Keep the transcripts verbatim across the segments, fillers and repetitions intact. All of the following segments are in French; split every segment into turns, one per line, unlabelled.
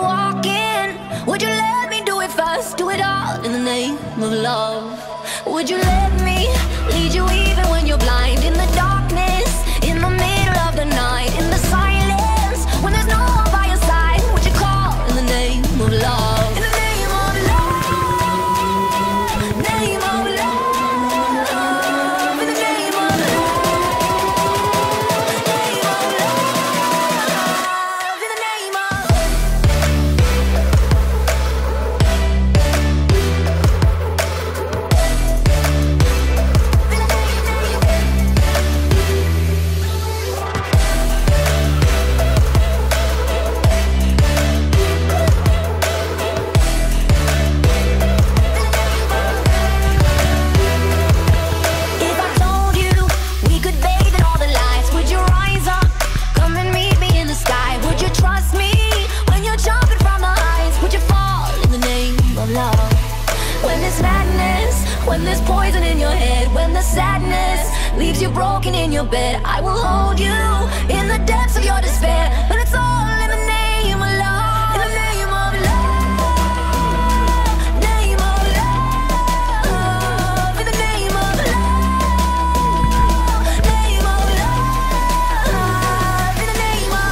walking? Would you let me do it first? Do it all in the name of love. Would you let me lead you even when you're blind? In the darkness, in the middle of the night, in the silence, when there's no one by your side, would you call in the name of love? In the name of love, name of love, in the name of love, name of love, in the name of when there's poison in your head, when the sadness leaves you broken in your bed, I will hold you in the depths of your despair. But it's all in the name of love, in the name of love, name of love, in the name of love, name of love, in the name of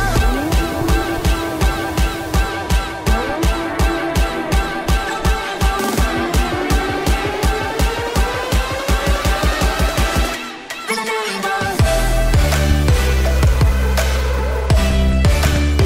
in the name of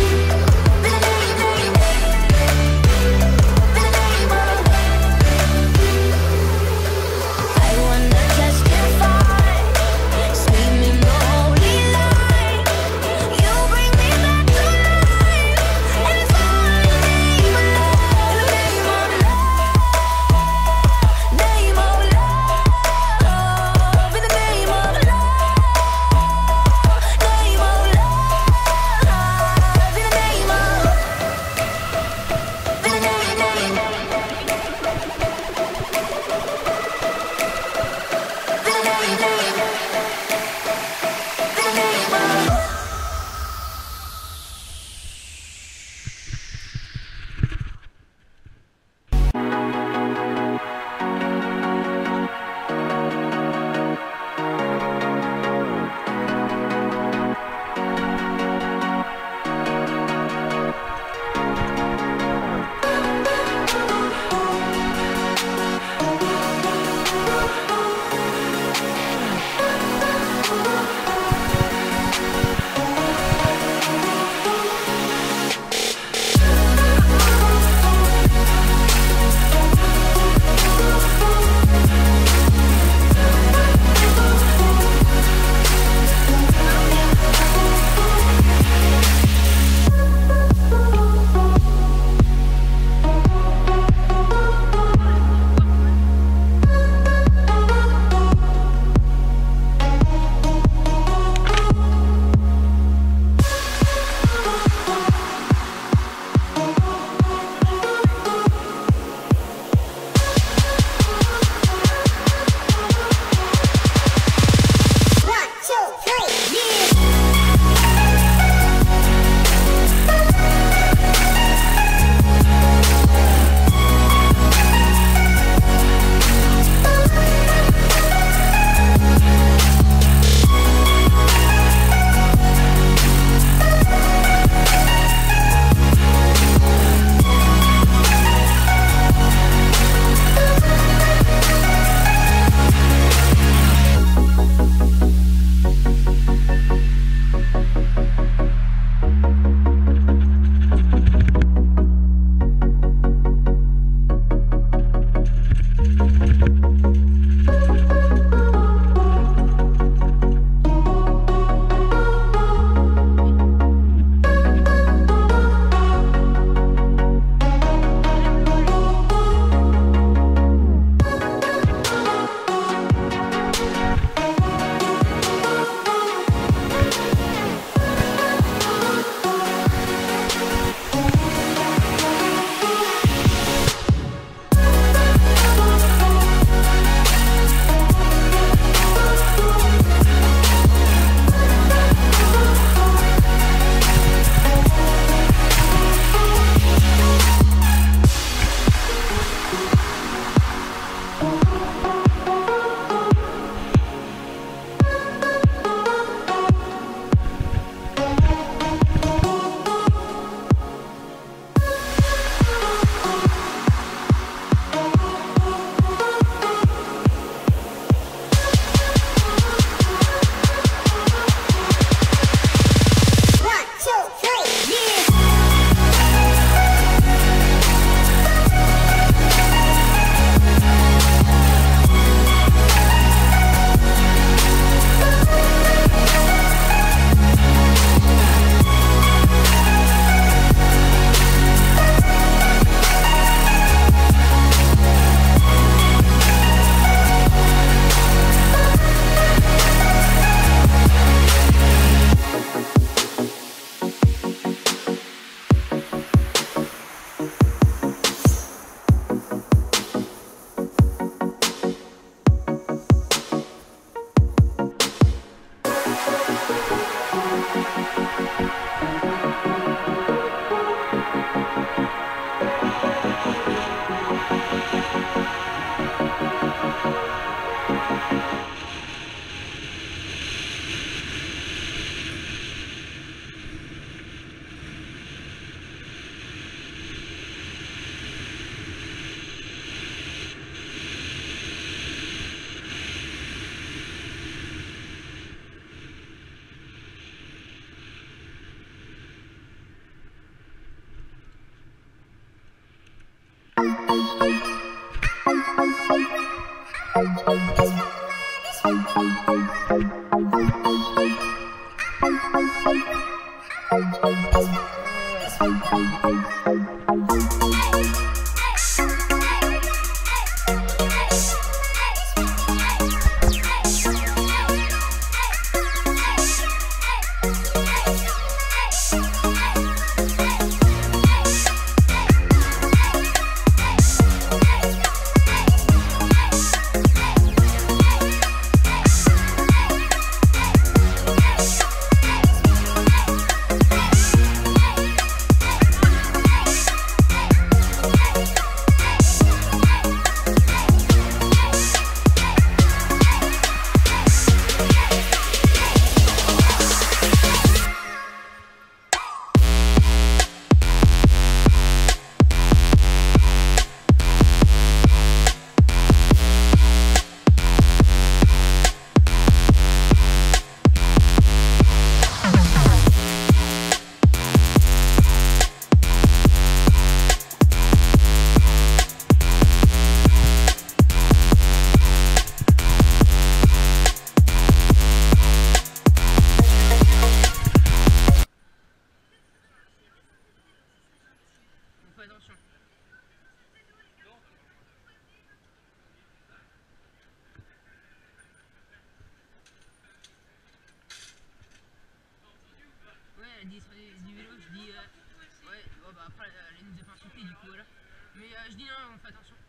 Elle dit du vélo, je dis euh, ouais, oh bah après elle nous a pas insulté du coup voilà. Mais euh, je dis non, on fait attention.